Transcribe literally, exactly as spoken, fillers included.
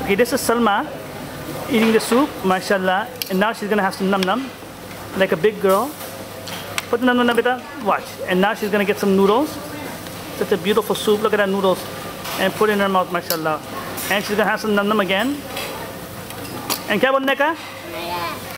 Okay, this is Salma eating the soup, mashallah. And now she's gonna have some num num, like a big girl. Put the num num beta, watch. And now she's gonna get some noodles. Such a beautiful soup, look at that noodles. And put it in her mouth, mashallah. And she's gonna have some num num again. And kya bonne ka?